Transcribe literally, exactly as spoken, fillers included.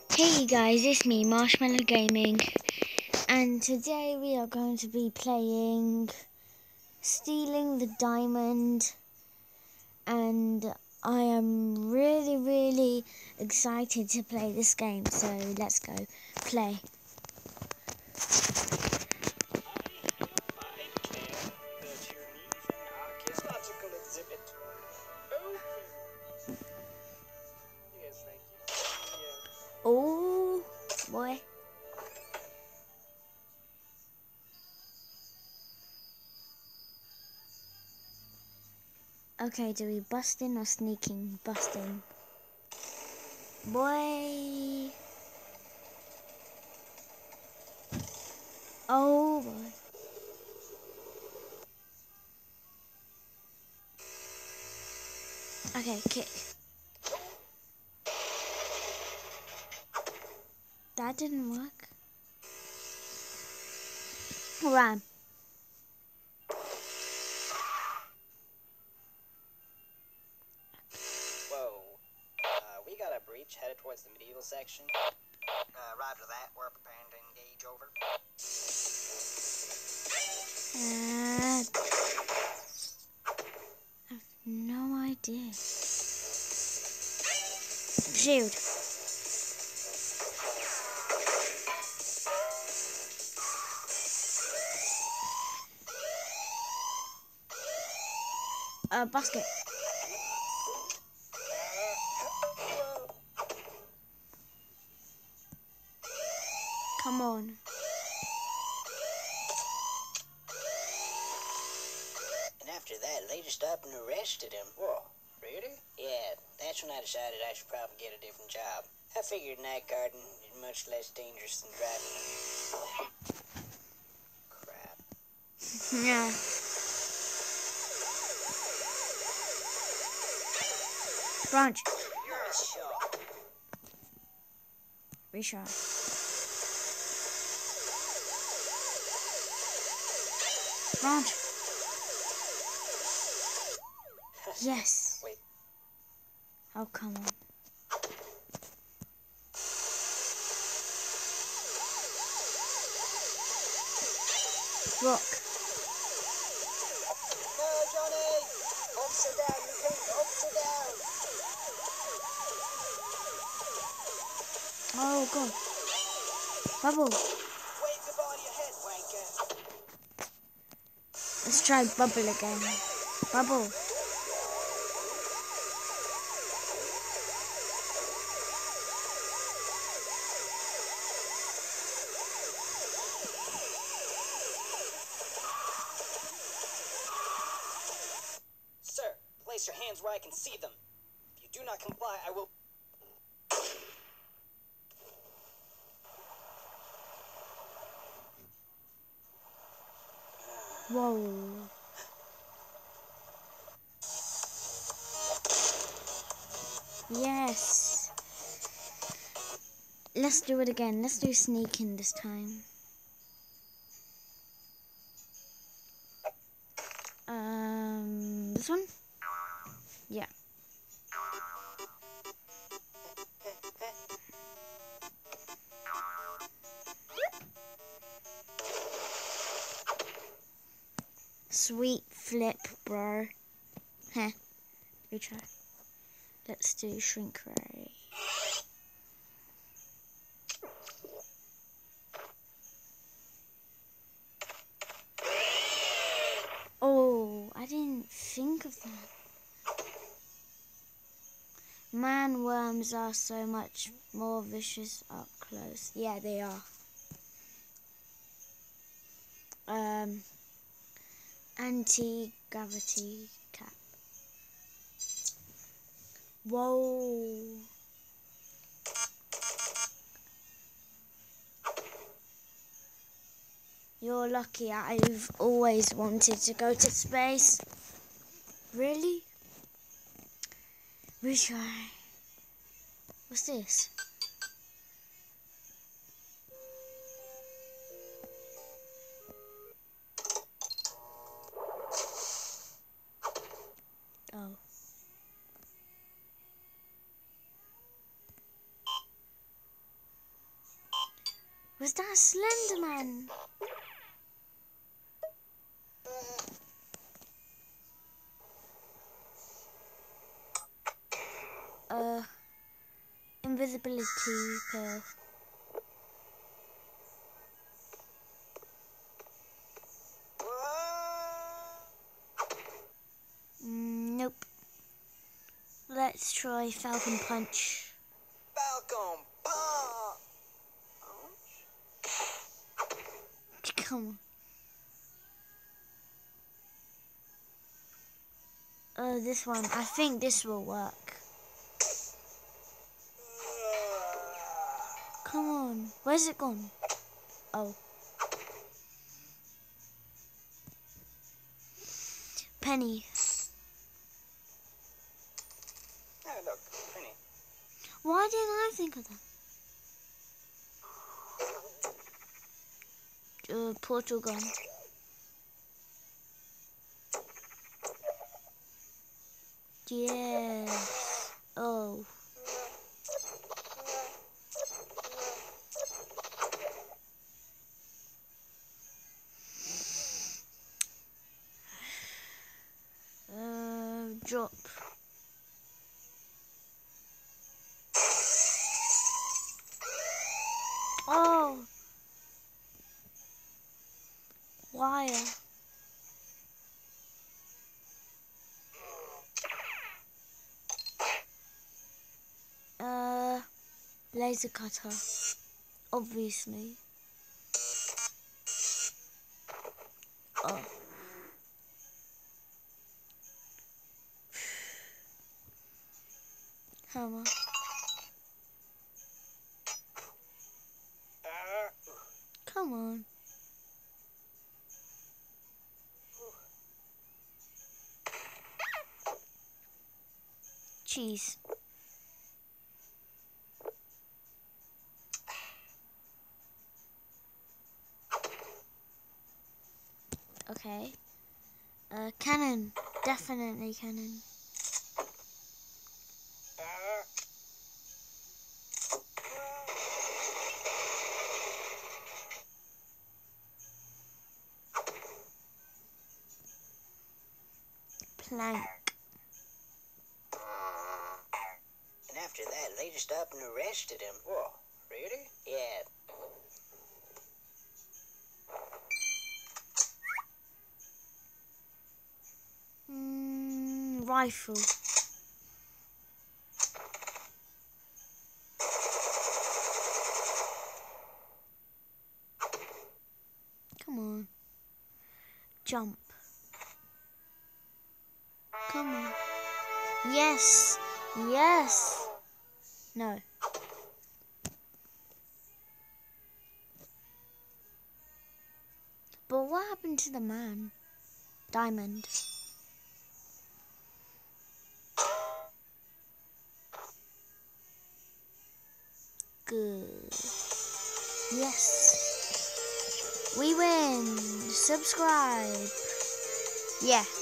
Hey guys, it's me, Marshmallow Gaming, and today we are going to be playing Stealing the Diamond, and I am really, really excited to play this game, so let's go play. Oh boy. Okay, do we busting or sneaking? Busting. Boy. Oh boy. Okay, kick. That didn't work. Ram. Got a breach headed towards the medieval section. Uh, roger that. We're preparing to engage. Over. Uh, I have no idea. Shield. Uh, basket. Come on. And after that, they just up and arrested him. Whoa, really? Yeah, that's when I decided I should probably get a different job. I figured night guarding is much less dangerous than driving. Crap. Yeah. Branch. Nice shot. Reshot. Branch. Yes. Wait. Oh, come on. Rock. No, Johnny! Upside down, you can't upside down! Oh, God. Bubble. Wave the ball to your head, wanker! Let's try bubble again. Bubble. Sir, place your hands where I can see them. If you do not comply, I will... Whoa. Yes. Let's do it again. Let's do sneaking this time. Um, this one? Yeah. Sweet flip, bro. Heh. Retry. Let's do shrink ray. Oh, I didn't think of that. Man worms are so much more vicious up close. Yeah, they are. Um, anti-gravity cap. Whoa. You're lucky. I've always wanted to go to space. Really? Retry. What's this? Oh. Was that Slenderman? Uh, invisibility pill. Mm, nope. Let's try Falcon Punch. Falcon Punch! Come on. Oh, this one. I think this will work. Come on. Where's it gone? Oh. Penny. Oh, look, Penny. Why didn't I think of that? Uh, portal gun. Yes. Oh. Uh, drop. Oh. Wire. Uh, laser cutter. Obviously. Oh. Hammer. Come on. Cheese. Okay. Uh, cannon. Definitely cannon. Plank. And after that, they just up and arrested him. Whoa, really? Yeah. Mm, rifle. Come on. Jump. Come on. Yes. Yes. No. But what happened to the man? Diamond. Good. Yes. We win. Subscribe. Yeah.